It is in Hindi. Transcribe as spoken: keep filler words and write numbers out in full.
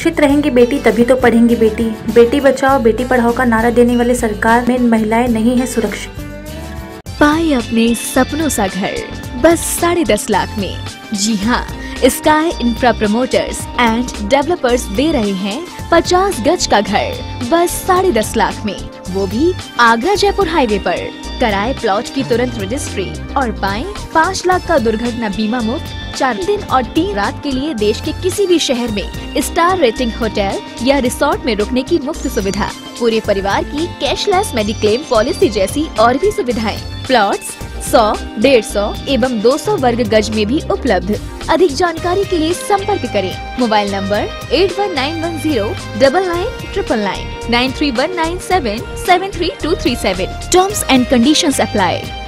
सुरक्षित रहेंगी बेटी तभी तो पढ़ेंगी बेटी। बेटी बचाओ बेटी पढ़ाओ का नारा देने वाले सरकार में महिलाएं नहीं है सुरक्षित। पाए अपने सपनों सा घर बस साढ़े दस लाख में। जी हाँ, Sky Infra Promoters and Developers दे रहे हैं पचास गज का घर बस साढ़े दस लाख में, वो भी आगरा जयपुर हाईवे पर। कराए प्लॉट की तुरंत रजिस्ट्री और पाएं पाँच लाख का दुर्घटना बीमा मुफ्त। चार दिन और तीन रात के लिए देश के किसी भी शहर में स्टार रेटिंग होटल या रिसोर्ट में रुकने की मुफ्त सुविधा। पूरे परिवार की कैशलेस मेडिक्लेम पॉलिसी जैसी और भी सुविधाएं। प्लॉट्स सौ, डेढ़ सौ एवं दो सौ वर्ग गज में भी उपलब्ध। अधिक जानकारी के लिए संपर्क करें। Mobile number eight one nine one zero double nine triple nine nine three one nine seven seven three two three seven. Terms and conditions apply.